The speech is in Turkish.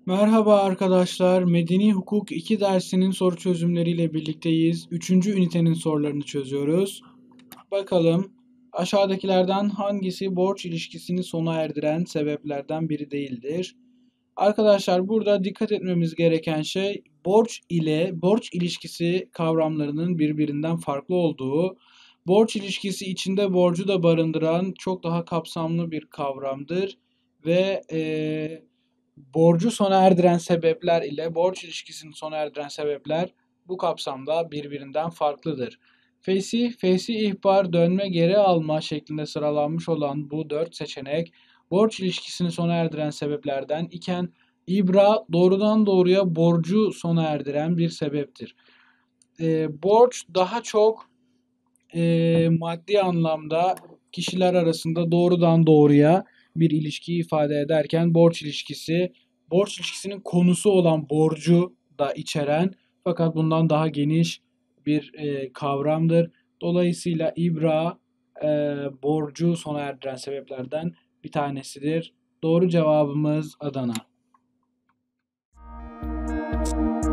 Merhaba arkadaşlar, Medeni Hukuk 2 dersinin soru çözümleriyle birlikteyiz. Üçüncü ünitenin sorularını çözüyoruz. Bakalım, aşağıdakilerden hangisi borç ilişkisini sona erdiren sebeplerden biri değildir? Arkadaşlar burada dikkat etmemiz gereken şey borç ile borç ilişkisi kavramlarının birbirinden farklı olduğu, borç ilişkisi içinde borcu da barındıran çok daha kapsamlı bir kavramdır ve borcu sona erdiren sebepler ile borç ilişkisini sona erdiren sebepler bu kapsamda birbirinden farklıdır. Fesih ihbar, dönme, geri alma şeklinde sıralanmış olan bu 4 seçenek borç ilişkisini sona erdiren sebeplerden iken ibra doğrudan doğruya borcu sona erdiren bir sebeptir. Borç daha çok maddi anlamda kişiler arasında doğrudan doğruya bir ilişkiyi ifade ederken borç ilişkisinin konusu olan borcu da içeren fakat bundan daha geniş bir kavramdır. Dolayısıyla ibra borcu sona erdiren sebeplerden bir tanesidir. Doğru cevabımız Adana.